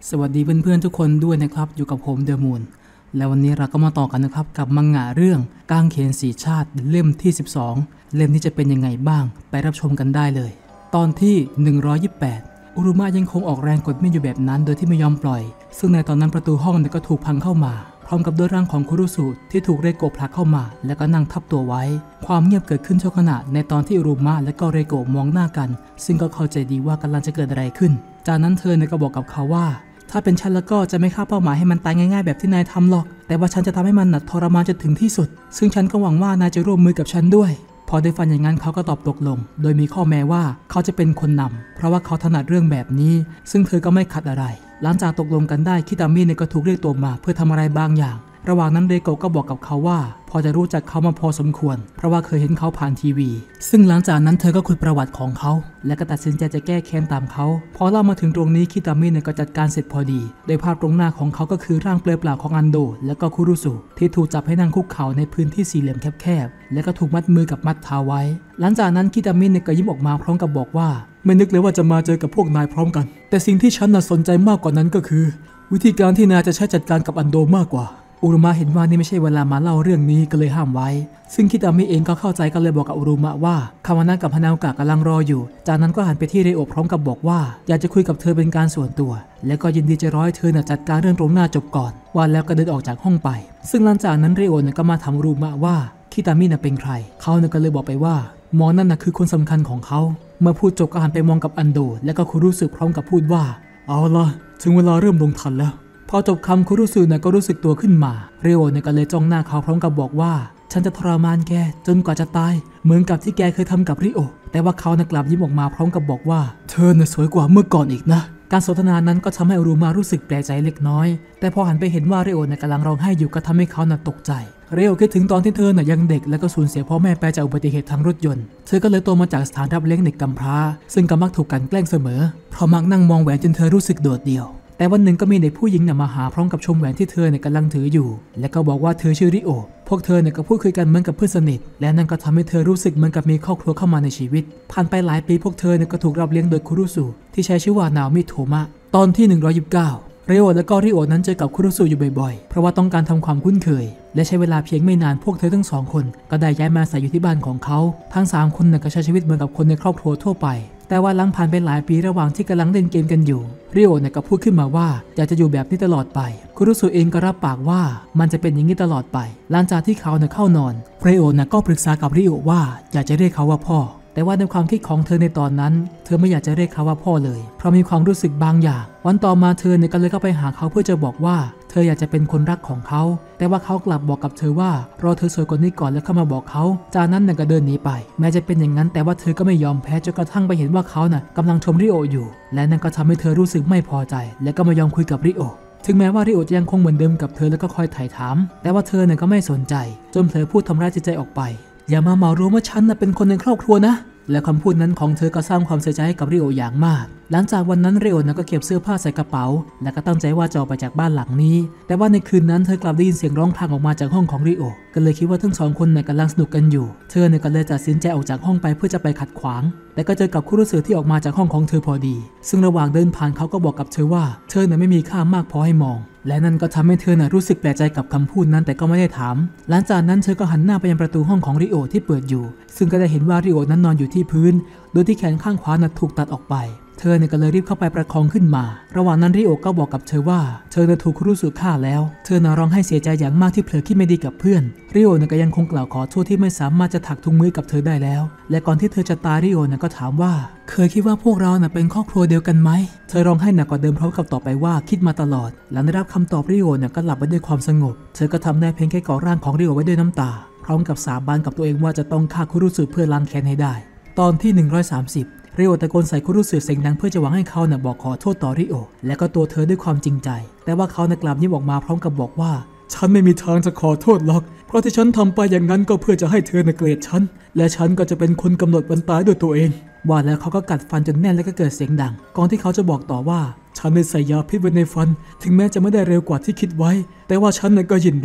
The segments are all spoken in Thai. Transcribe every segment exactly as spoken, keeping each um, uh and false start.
สวัสดีเพื่อนๆทุกคนด้วยนะครับอยู่กับผมเดอะมูนและวันนี้เราก็มาต่อกันนะครับกับมังงะเรื่องกางเขนสีชาติเล่มที่สิบสองเล่มนี้จะเป็นยังไงบ้างไปรับชมกันได้เลยตอนที่หนึ่งร้อยยี่สิบแปดอุรุมะยังคงออกแรงกดมีดอยู่แบบนั้นโดยที่ไม่ยอมปล่อยซึ่งในตอนนั้นประตูห้องก็ถูกพังเข้ามาพร้อมกับด้วยร่างของคุรุสุที่ถูกเรโกะผลักเข้ามาแล้วก็นั่งทับตัวไว้ความเงียบเกิดขึ้นชั่วขณะในตอนที่อุรุมะและก็เรโกะมองหน้ากันซึ่งก็เข้าใจดีว่ากำลังจะเกิดอะไรขึ้นจากนั้นเธอก็บอกกับเขาว่าถ้าเป็นฉันแล้วก็จะไม่ฆ่าเป้าหมายให้มันตายง่ายๆแบบที่นายทำหรอกแต่ว่าฉันจะทำให้มันหนักทรมานจนถึงที่สุดซึ่งฉันก็หวังว่านายจะร่วมมือกับฉันด้วยพอได้ฟังอย่างนั้นเขาก็ตอบตกลงโดยมีข้อแม้ว่าเขาจะเป็นคนนำเพราะว่าเขาถนัดเรื่องแบบนี้ซึ่งเธอก็ไม่ขัดอะไรหลังจากตกลงกันได้คิตามิก็ถูกเรียกตัวมาเพื่อทำอะไรบางอย่างระหว่างนั้นเรโกะก็บอกกับเขาว่าพอจะรู้จักเขามาพอสมควรเพราะว่าเคยเห็นเขาผ่านทีวีซึ่งหลังจากนั้นเธอก็คุยประวัติของเขาและก็ตัดสินใจจะแก้แค้นตามเขาพอเล่ามาถึงตรงนี้คิตามิก็จัดการเสร็จพอดีโดยภาพตรงหน้าของเขาก็คือร่างเปลือยเปล่าของอันโดและก็คุรุสุที่ถูกจับให้นั่งคุกเข่าในพื้นที่สี่เหลี่ยมแคบๆและก็ถูกมัดมือกับมัดเท้าไว้หลังจากนั้นคิตามิก็ยิ้มออกมาพร้อมกับบอกว่าไม่นึกเลยว่าจะมาเจอกับพวกนายพร้อมกันแต่สิ่งที่ฉันน่ะสนใจมากกว่านั้นก็คือวิธีการที่นายจะใช้จัดการกับอันโดมากกว่าอุรุมะเห็นว่านี่ไม่ใช่เวลามาเล่าเรื่องนี้ก็เลยห้ามไว้ซึ่งคิตามิเองก็เข้าใจก็เลยบอกกับอุรุมะว่าคาวานะกับฮานาโอกะกำลังรออยู่จากนั้นก็หันไปที่เรโอะพร้อมกับบอกว่าอยากจะคุยกับเธอเป็นการส่วนตัวและก็ยินดีจะรอให้เธอจัดการเรื่องตรงหน้าจบก่อนว่าแล้วก็เดินออกจากห้องไปซึ่งหลังจากนั้นเรโอะก็มาถามอุรุมะว่าคิตามิเป็นใครเขาก็เลยบอกไปว่าหมอนั่นคือคนสำคัญของเขาเมื่อพูดจบก็หันไปมองกับอันโดและก็คุรุสึพร้อมกับพูดว่าเอาล่ะถึงเวลาเริ่มลงทันแล้วพอจบคำคุรุสึก็รู้สึกตัวขึ้นมาเรโอะก็เลยจ้องหน้าเขาพร้อมกับบอกว่าฉันจะทรมานแกจนกว่าจะตายเหมือนกับที่แกเคยทำกับริโอะแต่ว่าเขากลับยิ้มออกมาพร้อมกับบอกว่าเธอน่ะสวยกว่าเมื่อก่อนอีกนะการสนทนานั้นก็ทำให้อุรุมะรู้สึกแปลกใจเล็กน้อยแต่พอหันไปเห็นว่าเรโอะกำลังร้องไห้อยู่ก็ทำให้เขาตกใจเรโอะคิดถึงตอนที่เธอยังเด็กและก็สูญเสียพ่อแม่ไปจากอุบัติเหตุทางรถยนต์เธอก็เลยโตมาจากสถานรับเลี้ยงเด็กกำพร้าซึ่งก็มักถูกกันแกล้งเสมอเพราะมักนั่งมองแหวนจนเธอรู้สึกโดดเดี่ยวแต่วันหนึ่งก็มีเด็กผู้หญิงมาหาพร้อมกับชมแหวนที่เธอกำลังถืออยู่และก็บอกว่าเธอชื่อริโอะพวกเธอก็พูดคุยกันเหมือนกับเพื่อนสนิทและนั่นก็ทำให้เธอรู้สึกเหมือนกับมีครอบครัวเข้ามาในชีวิตผ่านไปหลายปีพวกเธอก็ถูกรับเลี้ยงโดยคุรุสุที่ใช้ชื่อว่านาโอมิโทมะตอนที่หนึ่งร้อยยี่สิบเก้าเรโอะและก็ริโอะนั้นเจอกับคุรุสุอยู่บ่อยๆเพราะว่าต้องการทำความคุ้นเคยและใช้เวลาเพียงไม่นานพวกเธอทั้งสองคนก็ได้ย้ายมาอาศัยอยู่ที่บ้านของเขาทั้งสามคนก็ใช้ชีวิตเหมือนกับคนในครอบครัวทั่วไปแต่ว่าหลังผ่านไปหลายปีระหว่างที่กำลังเล่นเกมกันอยู่ริโอะก็พูดขึ้นมาว่าอยากจะอยู่แบบนี้ตลอดไปคุรุสุเองก็รับปากว่ามันจะเป็นอย่างนี้ตลอดไปหลังจากที่เขาเข้านอนเรโอะก็ปรึกษากับริโอะว่าอยากจะเรียกเขาว่าพ่อแต่ว่าในความคิดของเธอในตอนนั้นเธอไม่อยากจะเรียกเขาว่าพ่อเลยเพราะมีความรู้สึกบางอย่างวันต่อมาเธอก็เลยเข้าไปหาเขาเพื่อจะบอกว่าเธออยากจะเป็นคนรักของเขาแต่ว่าเขากลับบอกกับเธอว่ารอเธอสวยกว่านี้ก่อนแล้วเข้ามาบอกเขาจากนั้นก็เดินหนีไปแม้จะเป็นอย่างนั้นแต่ว่าเธอก็ไม่ยอมแพ้จนกระทั่งไปเห็นว่าเขาน่ะกำลังชมริโอะอยู่และนั่นก็ทำให้เธอรู้สึกไม่พอใจและก็ไม่ยอมคุยกับริโอะถึงแม้ว่าริโอะจะยังคงเหมือนเดิมกับเธอแล้วก็คอยไถ่ถามแต่ว่าเธอก็ไม่สนใจจนเผลอพูดทำร้ายจิตใจออกไปอย่ามาเหมารวมว่าฉันเป็นคนในครอบครัวนะและคำพูดนั้นของเธอก็สร้างความเสียใจให้กับริโอะอย่างมากหลังจากวันนั้นริโอะก็เก็บเสื้อผ้าใส่กระเป๋าและก็ตั้งใจว่าจะออกไปจากบ้านหลังนี้แต่ว่าในคืนนั้นเธอกลับได้ยินเสียงร้องพลางออกมาจากห้องของริโอะก็เลยคิดว่าทั้งสองคนกำลังสนุกกันอยู่เธอก็เลยตัดสินใจออกจากห้องไปเพื่อจะไปขัดขวางแต่ก็เจอกับคุรุสึที่ออกมาจากห้องของเธอพอดีซึ่งระหว่างเดินผ่านเขาก็บอกกับเธอว่าเธอไม่มีค่ามากพอให้มองและนั่นก็ทำให้เธอรู้สึกแปลกใจกับคำพูดนั้นแต่ก็ไม่ได้ถามหลังจากนั้นเธอก็หันหน้าไปยังประตูห้องของริโอะที่เปิดอยู่ซึ่งก็ได้เห็นว่าริโอะนั้นนอนอยู่ที่พื้นโดยที่แขนข้างขวาถูกตัดออกไปเธอก็เลยรีบเข้าไปประคองขึ้นมาระหว่างนั้นริโอะก็บอกกับเธอว่าเธอถูกคุรุสึฆ่าแล้วเธอร้องไห้เสียใจอย่างมากที่เผลอคิดไม่ดีกับเพื่อนริโอะก็ยังคงกล่าวขอโทษที่ไม่สามารถจะถักทุงมือกับเธอได้แล้วและก่อนที่เธอจะตายริโอะก็ถามว่าเคยคิดว่าพวกเราเป็นครอบครัวเดียวกันไหมเธอร้องไห้หนักกว่าเดิมพร้อมกับตอบไปว่าคิดมาตลอดหลังได้รับคำตอบริโอะก็หลับไปด้วยความสงบเธอก็ทำได้เพียงแค่กอดร่างของริโอะไว้ด้วยน้ำตาพร้อมกับสาบานกับตัวเองว่าจะต้องฆ่าคุรุสึเพื่อล้างแค้นให้ได้ตอนที่หนึ่งร้อยสามสิบริโอะตะโกนใส่คุรุสึเสียงดังเพื่อจะหวังให้เขาบอกขอโทษต่อริโอะและก็ตัวเธอด้วยความจริงใจแต่ว่าเขากลับยิ้มออกมาพร้อมกับบอกว่าฉันไม่มีทางจะขอโทษหรอกเพราะที่ฉันทำไปอย่างนั้นก็เพื่อจะให้เธอเกลียดฉันและฉันก็จะเป็นคนกำหนดวันตายด้วยตัวเองว่าแล้วเขาก็กัดฟันจนแน่นและก็เกิดเสียงดังก่อนที่เขาจะบอกต่อว่าฉันได้ใส่ยาพิษไว้ในฟันถึงแม้จะไม่ได้เร็วกว่าที่คิดไว้แต่ว่าฉันก็ยินดี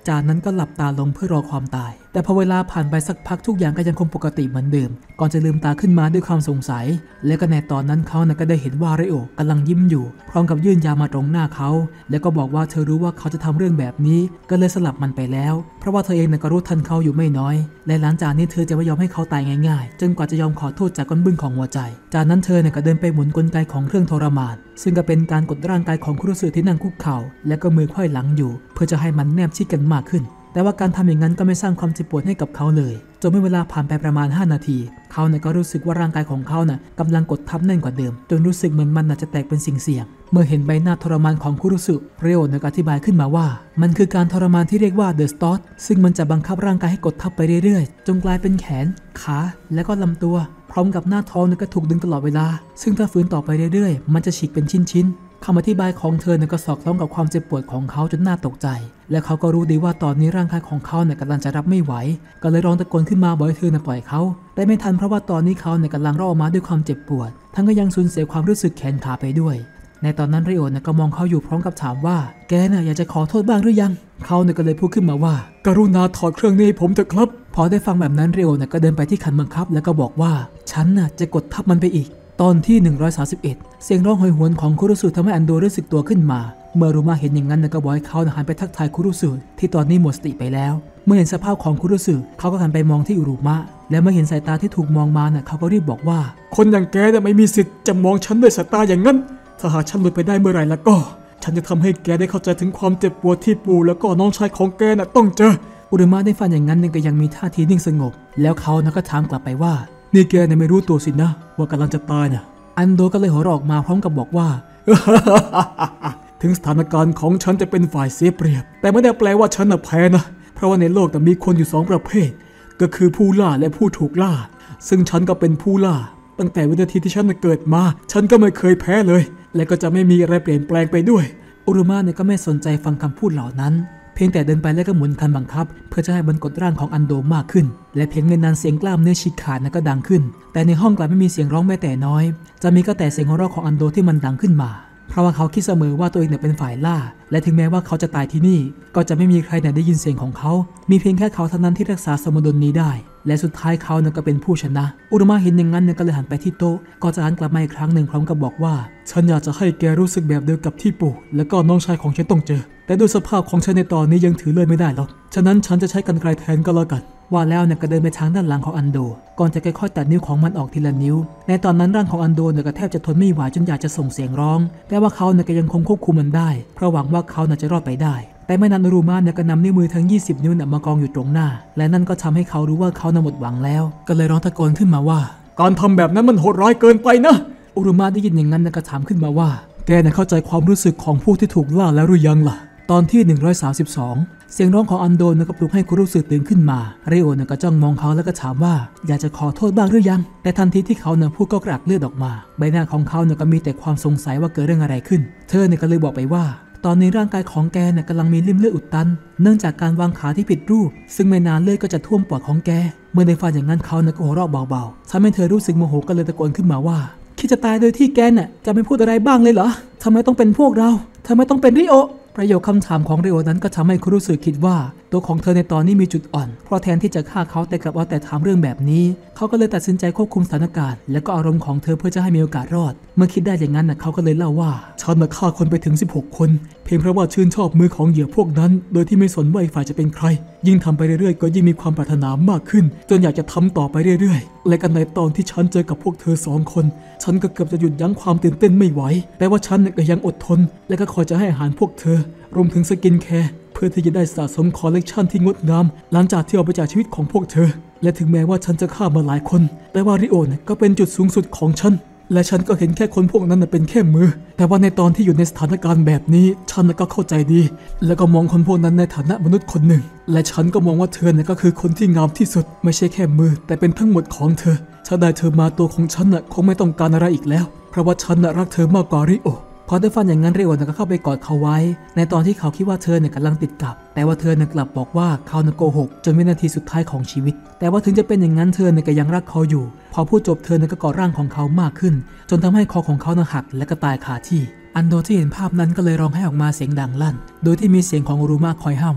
จากนั้นก็หลับตาลงเพื่อรอความตายแต่พอเวลาผ่านไปสักพักทุกอย่างก็ยังคงปกติเหมือนเดิมก่อนจะลืมตาขึ้นมาด้วยความสงสัยและก็ในตอนนั้นเขาก็ได้เห็นว่าริโอกำลังยิ้มอยู่พร้อมกับยื่นยามาตรงหน้าเขาแล้วก็บอกว่าเธอรู้ว่าเขาจะทำเรื่องแบบนี้ก็เลยสลับมันไปแล้วเพราะว่าเธอเองก็รู้ทันเขาอยู่ไม่น้อยและหลังจากนี้เธอจะไม่ยอมให้เขาตายง่ายๆจนกว่าจะยอมขอโทษจากก้นบึ้งของหัวใจจากนั้นเธอก็เดินไปหมุนกลไกของเครื่องทรมานซึ่งก็เป็นการกดร่างกายของคุรุสึที่นั่งคุกเข่าและก็มือไขว้หลังอยู่เพื่อจะให้มันแนบชิดกันมากขึ้นแต่ว่าการทำอย่างนั้นก็ไม่สร้างความเจ็บปวดให้กับเขาเลยจนเมื่อเวลาผ่านไปประมาณห้านาทีเขาเนี่ยก็รู้สึกว่าร่างกายของเขาน่ะกำลังกดทับแน่นกว่าเดิมจนรู้สึกเหมือนมันน่ะจะแตกเป็นสิ่งเสี่ยงเมื่อเห็นใบหน้าทรมานของคุรุสึเรียวเนี่ยอธิบายขึ้นมาว่ามันคือการทรมานที่เรียกว่า The Stop ซึ่งมันจะบังคับร่างกายให้กดทับไปเรื่อยๆจนกลายเป็นแขนขาและก็ลำตัวพร้อมกับหน้าท้องเนี่ยก็ถูกดึงตลอดเวลาซึ่งถ้าฝืนต่อไปเรื่อยๆมันจะฉีกเป็นชิ้นๆคำอธิบายของเธอเนี่ยก็สอดคล้องกับความเจ็บปวดของเขาจนน่าตกใจและเขาก็รู้ดีว่าตอนนี้ร่างกายของเขาเนี่ยกำลังจะรับไม่ไหวก็เลยร้องตะโกนขึ้นมาบอกให้เธอน่ะปล่อยเขาแต่ไม่ทันเพราะว่าตอนนี้เขาเนี่ยกำลังร้องออกมาด้วยความเจ็บปวดทั้งก็ยังสูญเสียความรู้สึกแขนขาไปด้วยในตอนนั้นริโอเนี่ยก็มองเขาอยู่พร้อมกับถามว่าแกน่ะอยากจะขอโทษบ้างหรือยังเขาเนี่ยก็เลยพูดขึ้นมาว่ากรุณาถอดเครื่องนี้ผมเถอะครับพอได้ฟังแบบนั้นริโอเนี่ยก็เดินไปที่คันบังคับแล้วก็บอกว่าฉันน่ะจะกดทับมันไปอีกตอนที่หนึ่งร้อยสามสิบเอ็ดเสียงร้องโหยหวนของคุรุสึทำให้อันโดรู้สึกตัวขึ้นมาเมื่อรู้มาเห็นอย่างนั้นก็บอกให้เขาหันไปทักทายคุรุสึที่ตอนนี้หมดสติไปแล้วเมื่อเห็นสภาพของคุรุสึเขาก็หันไปมองที่อุรุมะและเมื่อเห็นสายตาที่ถูกมองมาน่ะเขาก็รีบบอกว่าคนอย่างแกน่ะไม่มีสิทธิ์จะมองฉันด้วยสายตาอย่างนั้นถ้าหากฉันหลุดไปได้เมื่อไหร่แล้วก็ฉันจะทำให้แกได้เข้าใจถึงความเจ็บปวดที่ปู่แล้วก็น้องชายของแกน่ะต้องเจออุรุมะได้ฟังอย่างนั้นก็ยังมีท่าทีนิ่งสงบแล้วเขาน่ะก็ถามกลับไปว่านี่แกน่ะไม่รู้ตัวสินะว่ากำลังจะตายน่ะอันโดก็เลยหัวเราะออกมาพร้อมกับบอกว่า ถึงสถานการณ์ของฉันจะเป็นฝ่ายเสียเปรียบแต่ไม่ได้แปลว่าฉันน่ะแพ้นะเพราะว่าในโลกมีคนอยู่สองประเภทก็คือผู้ล่าและผู้ถูกล่าซึ่งฉันก็เป็นผู้ล่าตั้งแต่วินาทีที่ฉันเกิดมาฉันก็ไม่เคยแพ้เลยและก็จะไม่มีอะไรเปลี่ยนแปลงไปด้วยอุรุมะเนี่ยก็ไม่สนใจฟังคำพูดเหล่านั้นเพียงแต่เดินไปแล้วก็หมุนคันบังคับเพื่อจะให้มันกดร่างของอันโดมากขึ้นและเพียงไม่นานเสียงกล้ามเนื้อฉีกขาดนั้นก็ดังขึ้นแต่ในห้องกลับไม่มีเสียงร้องแม้แต่น้อยจะมีก็แต่เสียงหัวเราะของอันโดที่มันดังขึ้นมาเพราะว่าเขาคิดเสมอว่าตัวเองเนี่ยเป็นฝ่ายล่าและถึงแม้ว่าเขาจะตายที่นี่ก็จะไม่มีใครเนี่ยได้ยินเสียงของเขามีเพียงแค่เขาเท่านั้นที่รักษาสมดุลนี้ได้และสุดท้ายเขาเนี่ยก็เป็นผู้ชนะอุรุมะเห็นอย่างนั้นเนี่ยก็เลยหันไปที่โต๊ะก็จะหันกลับมาอีกครั้งหนึ่งพร้อมกับบอกว่าฉันอยากจะให้แกรู้สึกแบบเดียวกับที่ปู่และก็น้องชายของฉันต้องเจอแต่ด้วยสภาพของฉันในตอนนี้ยังถือเลื่อยไม่ได้หรอกฉะนั้นฉันจะใช้กรรไกรแทนก็แล้วกันว่าแล้วเนี่ยก็เดินไปทางด้านหลังของอันโดก่อนจะค่อยๆตัดนิ้วของมันออกทีละนิ้วในตอนนั้นร่างของอันโดเนี่ยก็แทบจะทนไม่ไหวจนอยากจะส่งเสียงร้องแต่ว่าเขาเนี่ยก็ยังคงควบคุมมันได้เพราะหวังว่าเขาน่ะจะรอดไปได้แต่ไม่นานอุรุมะเนี่ยก็นำนิ้วมือทั้งยี่สิบนิ้วน่ะมากองอยู่ตรงหน้าและนั่นก็ทำให้เขารู้ว่าเขาน่ะหมดหวังแล้วก็เลยร้องตะโกนขึ้นมาว่าการทำแบบนั้นมันโหดร้ายเกินไปนะอุรุมะได้ยินอย่างนั้นก็ถามขึ้นมาว่าแกน่ะเข้าใจความรู้สึกของผู้ที่ถูกล่าแล้วหรือยังล่ะตอนที่หนึ่งร้อยสามสิบสองเสียงร้องของอันโดนก็ปลุกให้คุรุสึตื่นขึ้นมาเรโอเนี่ยก็จ้องมองเขาแล้วก็ถามว่าอยากจะขอโทษบ้างหรือยังแต่ทันทีที่เขาเนี่ยพูดก็กระอักเลือดออกมาใบหน้าของเขาเนี่ยก็มีแต่ความสงสัยว่าเกิดเรื่องอะไรขึ้นเธอเนี่ยก็เลยบอกไปว่าตอนนี้ร่างกายของแกเนี่ยกำลังมีริ่มเลือดอุดตันเนื่องจากการวางขาที่ผิดรูปซึ่งไม่นานเลือดก็จะท่วมปอดของแกเมื่อได้ฟังอย่างนั้นเขาเนี่ยก็หัวเราะเบาๆทำให้เธอรู้สึกโมโหก็เลยตะโกนขึ้นมาว่าคิดจะตายโดยที่แกเนี่ยจะไม่พูดอะไรบ้างเลยเหรอทำไมต้องเป็นพวกเราทำไมต้องเป็นริโอประโยคคำถามของริโอนั้นก็ทำให้คุรุสึคิดว่าตัวของเธอในตอนนี้มีจุดอ่อนเพราะแทนที่จะฆ่าเขาแต่กลับเอาแต่ถามเรื่องแบบนี้เขาก็เลยตัดสินใจควบคุมสถานการณ์และก็อารมณ์ของเธอเพื่อจะให้มีโอกาสรอดเมื่อคิดได้อย่างนั้นเขาก็เลยเล่าว่าฉันฆ่าคนไปถึงสิบหกคนเพียงเพราะว่าชื่นชอบมือของเหยื่อพวกนั้นโดยที่ไม่สนว่าอีกฝ่ายจะเป็นใครยิ่งทำไปเรื่อยๆก็ยิ่งมีความปรารถนามากขึ้นจนอยากจะทำต่อไปเรื่อยๆและกันในตอนที่ฉันเจอกับพวกเธอสองคนฉันก็เกือบจะหยุดยั้งความตื่นเต้นไม่ไหวแต่ว่าฉันก็ยังอดทนและก็คอยจะให้อาหารพวกเธอรวมถึงสกินแคร์เพื่อที่จะได้สะสมคอลเลกชันที่งดงามหลังจากที่ออกไปจากชีวิตของพวกเธอและถึงแม้ว่าฉันจะฆ่ามาหลายคนแต่ว่าริโอเนี่ยก็เป็นจุดสูงสุดของฉันและฉันก็เห็นแค่คนพวกนั้นเป็นแค่มือแต่ว่าในตอนที่อยู่ในสถานการณ์แบบนี้ฉันก็เข้าใจดีแล้วก็มองคนพวกนั้นในฐานะมนุษย์คนหนึ่งและฉันก็มองว่าเธอเนี่ยก็คือคนที่งามที่สุดไม่ใช่แค่มือแต่เป็นทั้งหมดของเธอถ้าได้เธอมาตัวของฉันน่ะคงไม่ต้องการอะไรอีกแล้วเพราะว่าฉันน่ะรักเธอมากกว่าริโอพอได้ฟังอย่างนั้นเรโอก็เข้าไปกอดเขาไว้ในตอนที่เขาคิดว่าเธอเนี่ยกำลังติดกับแต่ว่าเธอเนี่ยกลับบอกว่าเขาเนี่ยโกหกจนวินาทีสุดท้ายของชีวิตแต่ว่าถึงจะเป็นอย่างนั้นเธอเนี่ยก็ยังรักเขาอยู่พอพูดจบเธอเนี่ยก็กอดร่างของเขามากขึ้นจนทำให้คอของเขาเนี่ยหักและก็ตายคาที่อันโดที่เห็นภาพนั้นก็เลยร้องไห้ออกมาเสียงดังลั่นโดยที่มีเสียงของอุรุมะคอยห้ามไว้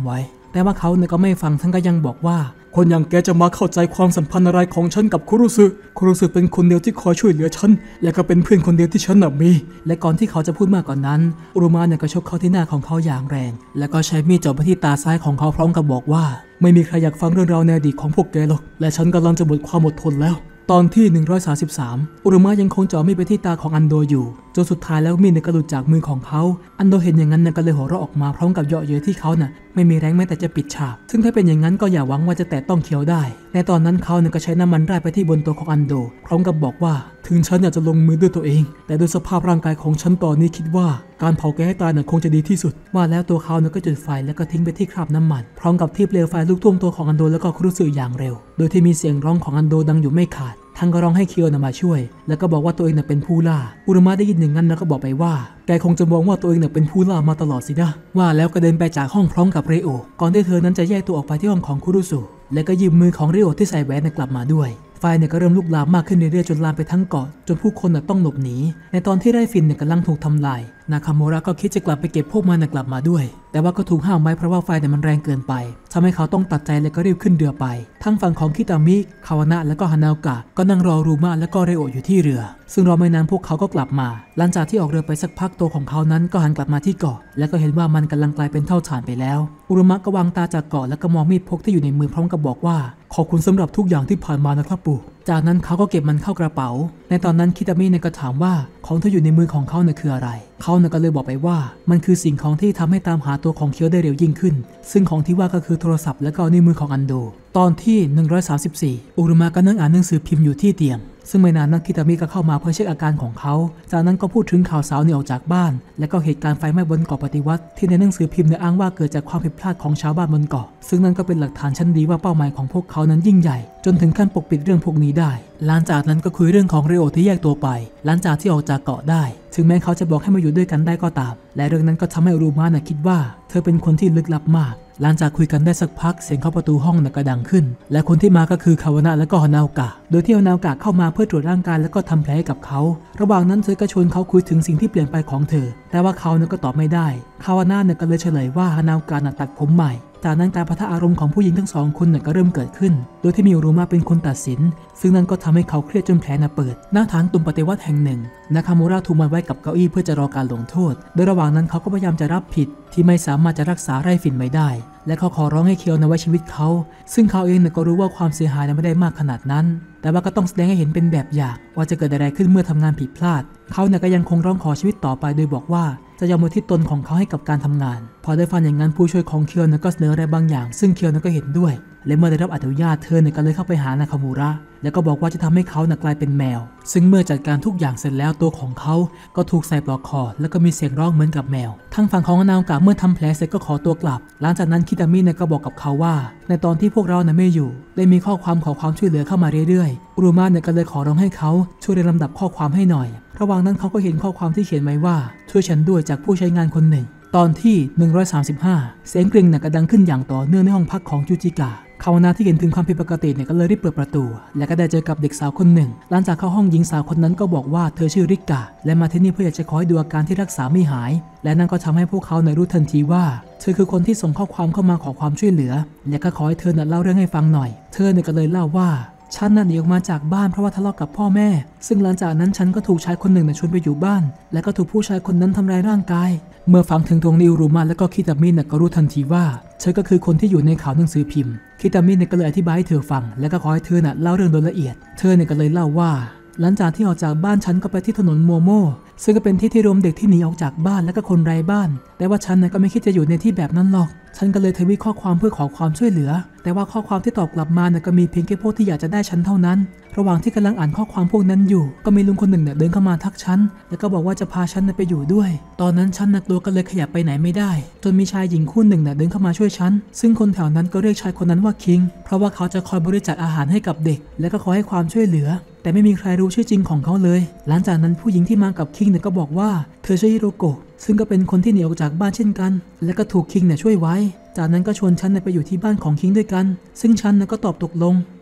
แต่ว่าเขาเนี่ยก็ไม่ฟังท่านก็ยังบอกว่าคนอย่างแกจะมาเข้าใจความสัมพันธ์อะไรของฉันกับคุรุสึคุรุสึเป็นคนเดียวที่คอยช่วยเหลือฉันและก็เป็นเพื่อนคนเดียวที่ฉันน่ะมีและก่อนที่เขาจะพูดมากกว่านนั้นอุรุมะเนี่ยก็ชกเข้าที่หน้าของเขาอย่างแรงแล้วก็ใช้มีดจ่อไปที่ตาซ้ายของเขาพร้อมกับบอกว่าไม่มีใครอยากฟังเรื่องราวในอดีตของพวกแกหรอกและฉันกำลังจะหมดความอดทนแล้วตอนที่หนึ่งร้อยสามสิบสามอุรุมะยังคงจ่อมีดไปที่ตาของอันโดอยู่จนสุดท้ายแล้วมีดเนี่ยก็หลุดจากมือของเขาอันโดเห็นอย่างนั้นเนี่ยก็เลยหัวเราะออกมาพร้อมกับเยาะเย้ยที่เขาน่ะไม่มีแรงแม้แต่จะปิดฉาบซึ่งถ้าเป็นอย่างนั้นก็อย่าหวังว่าจะแตะต้องเคียวได้ในตอนนั้นเขาเนี่ยก็ใช้น้ำมันราดไปที่บนตัวของอันโดพร้อมกับบอกว่าถึงฉันอยากจะลงมือด้วยตัวเองแต่ด้วยสภาพร่างกายของฉันตอนนี้คิดว่าการเผาแกให้ตายน่ะคงจะดีที่สุดว่าแล้วตัวเขาเนี่ยก็จุดไฟแล้วก็ทิ้งไปที่คราบน้ำมันพร้อมกับที่เปลวไฟลุกท่วมตัวของอันโดแล้วก็คุรุสึอย่างเร็วโดยที่มีเสียงร้องของอันโดดังอยู่ไม่ขาดทั้งก็ร้องให้เคียวน่ะมาช่วยแล้วก็บอกว่าตัวเองน่ะเป็นผู้ล่าอุรุมะได้ยินอย่างนั้นแล้วก็บอกไปว่าแกคงจะมองว่าตัวเองน่ะเป็นผู้ล่ามาตลอดสินะว่าแล้วก็เดินไปจากห้องพร้อมกับเรโอก่อนที่เธอนั้นจะแยกตัวออกไปที่ห้องของคุรุสึและก็ยืมมือของเรโอที่ใส่แหวนกลับมาด้วยไฟเนี่ยก็เริ่มลุกลามมากขึ้นเรื่อยๆจนลามไปทั้งเกาะจนผู้คนน่ะต้องหลบหนีในตอนที่ไร่ฟินเนี่ยกำลังถูกทำลายนาคาโมระก็คิดจะกลับไปเก็บพวกมันกลับมาด้วยแต่ว่าก็ถูกห้ามไว้เพราะว่าไฟเนี่ยมันแรงเกินไปทำให้เขาต้องตัดใจและก็รีบขึ้นเรือไปทั้งฝั่งของคิตามิคาวานะและก็ฮานาโอกะก็นั่งรอรูมะและก็เรโออยู่ที่เรือซึ่งรอไม่นานพวกเขาก็กลับมาหลังจากที่ออกเรือไปสักพักตัวของเขานั้นก็หันกลับมาที่เกาะและก็เห็นว่ามันกำลังกลายเป็นเท่าฐานไปแล้วอุรุมะก็วางตาจากเกาะแล้วก็มองมีดพกที่อยู่ในมือพร้อมกับบอกว่าขอบคุณสำหรับทุกอย่างที่ผ่านมานะครับปู่จากนั้นเขาก็เก็บมันเข้ากระเป๋าในตอนนั้นคิตามิเนี่ยก็ถามว่าของที่อยู่ในมือของเขาเนี่ยคืออะไรเขาเนี่ยก็เลยบอกไปว่ามันคือสิ่งของที่ทำให้ตามหาตัวของเคียวได้เร็วยิ่งขึ้นซึ่งของที่ว่าก็คือโทรศัพท์และก็นิ้วมือของอันโดตอนที่หนึ่งร้อยสามสิบสี่อุรุมะก็นั่งอ่านหนังสือพิมพ์อยู่ที่เตียงซึ่งไม่นานนักคิตามิก็เข้ามาเพื่อเช็คอาการของเขาจากนั้นก็พูดถึงข่าวสาวหนีออกจากบ้านและก็เหตุการณ์ไฟไหม้บนเกาะปฏิวัติที่ในหนังสือพิมพ์เนี่ยอ้างว่าเกิดจากความผิดพลาดของชาวบ้านบนเกาะซึ่งนั่นก็เป็นหลักฐานชั้นดีว่าเป้าหมายของพวกเขานั้นยิ่งใหญ่จนถึงขั้นปกปิดเรื่องพวกนี้ได้หลังจากนั้นก็คุยเรื่องของเรโอที่แยกตัวไปหลังจากที่ออกจากเกาะได้ถึงแม้เขาจะบอกให้มาอยู่ด้วยกันได้ก็ตามและเรื่องนั้นก็ทำให้อุรุมะน่ะคิดว่าเธอเป็นคนที่ลึกลับมากหลังจากคุยกันได้สักพักเสียงเคาะประตูห้องน่ะก็ดังขึ้นและคนที่มาก็คือคาวานะและก็ฮานาโอกะโดยที่ฮานาโอกะเข้ามาเพื่อตรวจร่างกายแล้วก็ทำแผลให้กับเขาระหว่างนั้นเธอก็ชวนเขาคุยถึงสิ่งที่เปลี่ยนไปของเธอแต่ว่าเขาเนี่ยก็ตอบไม่ได้คาวานะเนี่ยก็เลยเฉลยว่าฮานาโอกะน่ะตัดผมใหม่จากนั้นการปะทะอารมณ์ของผู้หญิงทั้งสองคนเนี่ยก็เริ่มเกิดขึ้นโดยที่มีอุรุมะเป็นคนตัดสินซึ่งนั่นก็ทำให้เขาเครียดจนแผลน่ะเปิดหน้าฐานตุ่มปฏิวัติแห่งหนึ่งนาคาโมระถูกมัดไว้กับเก้าอี้เพื่อจะรอการลงโทษโดยระหว่างนั้นเขาก็พยายามจะรับผิดที่ไม่สามารถจะรักษาไร่ฝิ่นไว้ได้และเขาขอร้องให้เคียวนะไว้ชีวิตเขาซึ่งเขาเองเนี่ยก็รู้ว่าความเสียหายไม่ได้มากขนาดนั้นแต่ว่าก็ต้องแสดงให้เห็นเป็นแบบอย่างว่าจะเกิดอะไรขึ้นเมื่อทำงานผิดพลาดเขาเนี่ยก็ยังคงร้องขอชีวิตต่อไปโดยบอกว่าจะยอมอุทิศตนของเขาให้กับการทำงานพอได้ฟังอย่างนั้นผู้ช่วยของเคียวเนี่ยก็เสนออะไรบางอย่างซึ่งเคียวเนี่ยก็เห็นด้วยและเมื่อได้รับอนุญาตเธอเนี่ยก็เลยเข้าไปหานาคามูระแล้วก็บอกว่าจะทำให้เขาเนี่ยกลายเป็นแมวซึ่งเมื่อจัดการทุกอย่างเสร็จแล้วตัวของเขาก็ถูกใส่ปลอกคอแล้วก็มีเสียงร้องเหมือนกับแมวทั้งฝั่งของนาโอกะเมื่อทำแผลเสร็จก็ขอตัวกลับหลังจากนั้นคิตามิเนี่ยก็บอกกับเขาว่าในตอนที่พวกเราเนี่ยไม่อยู่ได้มีข้อความขอความช่วยเหลือเข้ามาเรื่อยๆอุรุมะเนี่ยก็เลยขอร้องให้เขาช่วยเรียงลำดับข้อความให้หน่อยระหว่างนั้นเขาก็เห็นข้อความที่เขียนไว้ว่าช่วยฉันด้วยจากผู้ใช้งานคนหนึ่งตอนที่หนึ่งร้อยสามสิบห้าเสียงกริ่งเนี่ยก็ดังขึ้นอย่างต่อเนื่องในห้องพักของจูจิกะคาวานะที่เห็นถึงความผิดปกติเนี่ยก็เลยรีบเปิดประตูและก็ได้เจอกับเด็กสาวคนหนึ่งหลังจากเข้าห้องหญิงสาวคนนั้นก็บอกว่าเธอชื่อริกะและมาที่นี่เพื่ออยากจะคอยดูอาการที่รักษาไม่หายและนั่นก็ทำให้พวกเขาในรู้ทันทีว่าเธอคือคนที่ส่งข้อความเข้ามาขอความช่วยเหลือและก็ขอให้เธอน่ะเล่าเรื่องให้ฟังหน่อยเธอเนี่ยก็เลยเล่าว่าฉันน่ะหนีออกมาจากบ้านเพราะว่าทะเลาะกับพ่อแม่ซึ่งหลังจากนั้นฉันก็ถูกชายคนหนึ่งน่ะชวนไปอยู่บ้านและก็ถูกผู้ชายคนนั้นทำร้ายร่างกายเมื่อฟังถึงตรงนี้อุรุมะและก็คิตามิน่ะก็รู้ทันทีว่าเธอก็คือคนที่อยู่ในข่าวหนังสือพิมพ์คิตามิเนี่ยก็เลยอธิบายให้เธอฟังและก็ขอให้เธอน่ะเล่าเรื่องโดยละเอียดเธอเนี่ยก็เลยเล่าว่าหลังจากที่ออกจากบ้านฉันก็ไปที่ถนนโมโมซึ่งก็เป็นที่ที่รวมเด็กที่หนีออกจากบ้านและก็คนไร้บ้านแต่ว่าฉันน่ะก็ไม่คิดจะอยู่ในที่แบบนั้นหรอกฉันก็เลยทวีตข้อความเพื่อขอความช่วยเหลือแต่ว่าข้อความที่ตอบกลับมาเนี่ยก็มีเพียงแค่พวกที่อยากจะได้ฉันเท่านั้นระหว่างที่กำลังอ่านข้อความพวกนั้นอยู่ก็มีลุงคนหนึ่งเนี่ยเดินเข้ามาทักฉันแล้วก็บอกว่าจะพาฉันไปอยู่ด้วยตอนนั้นฉันน่ะกลัวก็เลยขยับไปไหนไม่ได้จนมีชายหญิงคู่หนึ่งเนี่ยเดินเข้ามาช่วยฉันซึ่งคนแถวนั้นก็เรียกชายคนนั้นว่าคิงเพราะว่าเขาจะคอยบริจาคอาหารให้กับเด็กและก็ขอให้ความช่วยเหลือแต่ไม่มีใครรู้ชื่อจริงของเขาเลยหลังจากนั้นผู้หญิงที่มากับคิงเนี่ยก็บอกว่าเธอชื่อฮิโรโกะซึ่งก็เป็นคนที่หนีออกจากบ้านเช่นกันและก็ถูกคิงเนี่ยช่วยไว้จากนั้นก็ชวนฉันไปอยู่ที่บ้านของคิงด้วยกันซึ่งฉันก็ตอบตกลง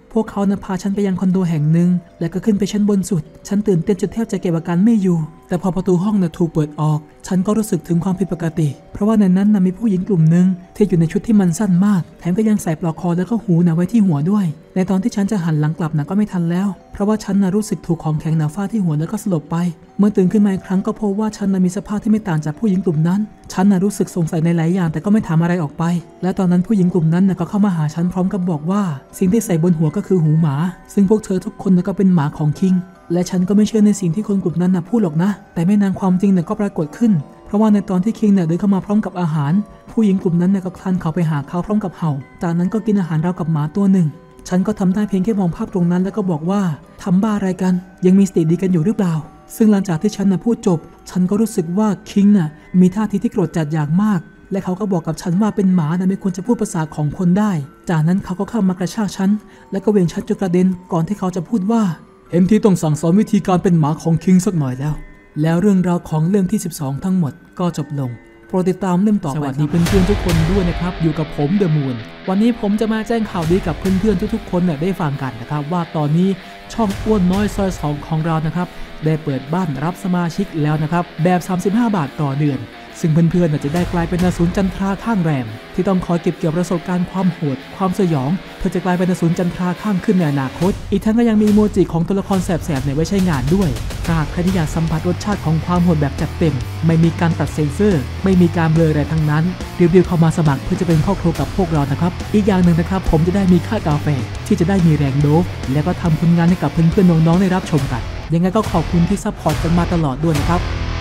พวกเขานะพาฉันไปยังคอนโดแห่งหนึ่งและก็ขึ้นไปชั้นบนสุดฉันตื่นเต้นจนแทบจะเก็บอาการไม่อยู่แต่พอประตูห้องนะถูกเปิดออกฉันก็รู้สึกถึงความผิดปกติเพราะว่าในนั้นนะมีผู้หญิงกลุ่มหนึ่งที่อยู่ในชุดที่มันสั้นมากแถมก็ยังใส่ปลอกคอแล้วก็หูนะไว้ที่หัวด้วยในตอนที่ฉันจะหันหลังกลับนะก็ไม่ทันแล้วเพราะว่าฉันนะรู้สึกถูกของแข็งหนาฟาดที่หัวแล้วก็สลบไปเมื่อตื่นขึ้นมาอีกครั้งก็พบว่าฉันนะมีสภาพที่ไม่ต่างจากผู้หญิงกลุ่มนั้นฉันนะรู้สึกสงสัยในหลายอย่างแต่ก็ไม่ถามอะไรออกไปและตอนนั้นผู้หญิงกลุ่มนั้นนะก็เข้ามาหาฉันพร้อมกับบอกว่าสิ่งที่ใส่บนหัวก็คือหูหมาซึ่งพวกเธอทุกคนนะก็เป็นหมาของคิงและฉันก็ไม่เชื่อในสิ่งที่คนกลุ่มนั้นนะพูดหรอกนะแต่ไม่นานความจริงนะก็ปรากฏขึ้นเพราะว่าในตอนที่คิงเนี่ยเดินเข้ามาพร้อมกับอาหารผู้หญิงกลุ่มนั้นเนี่ยก็คลานเข้าไปหาเขาพร้อมกับเห่าจากนั้นก็กินอาหารราวกับหมาตัวหนึ่งฉันก็ทำได้เพียงแค่มองภาพตรงนั้นแล้วก็บอกว่าทำบ้าอะไรกันยังมีสติดีกันอยู่หรือเปล่าซึ่งหลังจากที่ฉันน่ะพูดจบฉันก็รู้สึกว่าคิงน่ะมีท่าทีที่โกรธจัดอย่างมากและเขาก็บอกกับฉันว่าเป็นหมานะไม่ควรจะพูดภาษาของคนได้จากนั้นเขาก็เข้ามากระชากฉันและก็เหวี่ยงฉันจนกระเด็นก่อนที่เขาจะพูดว่าเอ็มทีต้องสั่งสอนวิธีการเป็นหมาของคิงสักหน่อยแล้วแล้วเรื่องราวของเรื่องที่สิบสองทั้งหมดก็จบลงโปรดติดตามเรื่องต่อไปสวัสดีเพื่อนๆทุกคนด้วยนะครับอยู่กับผมเดอะมูนวันนี้ผมจะมาแจ้งข่าวดีกับเพื่อนๆทุกๆคนเนี่ยได้ฟังกันนะครับว่าตอนนี้ช่องอ้วนน้อยซอยสองของเรานะครับได้เปิดบ้านรับสมาชิกแล้วนะครับแบบสามสิบห้าบาทต่อเดือนซึ่งเพื่อนๆจะได้กลายเป็นอสูรจันทราข้างแรมที่ต้องคอยเก็บเกี่ยวประสบการณ์ความโหดความสยองเพื่อจะกลายเป็นอสูรจันทราข้างขึ้นในอนาคตอีกทั้งก็ยังมีอีโมจิของตัวละครแสบๆในไว้ใช้งานด้วยหากใครที่อยากสัมผัสรสชาติของความโหดแบบจัดเต็มไม่มีการตัดเซ็นเซอร์ไม่มีการเบลออะไรทั้งนั้นรีบๆเข้ามาสมัครเพื่อจะเป็นครอบครัวกับพวกเรานะครับอีกอย่างหนึ่งนะครับผมจะได้มีค่ากาแฟที่จะได้มีแรงโดฟและก็ทำผลงานให้กับเพื่อนๆน้องๆได้รับชมกันยังไงก็ขอบคุณที่ซัพพอร์ตกันมาตลอดด้วยนะครับ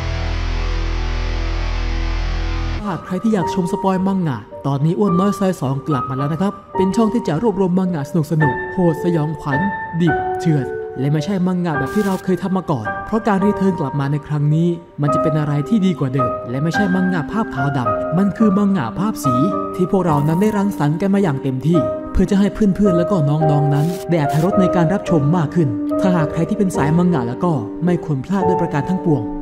หากใครที่อยากชมสปอยมังงะตอนนี้อ้วนน้อยซอยสองกลับมาแล้วนะครับเป็นช่องที่จะรวบรวมมังงะสนุกสนุกโหดสยองขวัญดิบเถื่อนและไม่ใช่มังงะแบบที่เราเคยทำมาก่อนเพราะการรีเทิร์นกลับมาในครั้งนี้มันจะเป็นอะไรที่ดีกว่าเดิมและไม่ใช่มังงะภาพขาวดำมันคือมังงะภาพสีที่พวกเรานั้นได้รังสรรค์กันมาอย่างเต็มที่เพื่อจะให้เพื่อนๆแล้วก็น้องๆนั้นได้อรรถรสในการรับชมมากขึ้นถ้าหากใครที่เป็นสายมังงะแล้วก็ไม่ควรพลาดด้วยประการทั้งปวง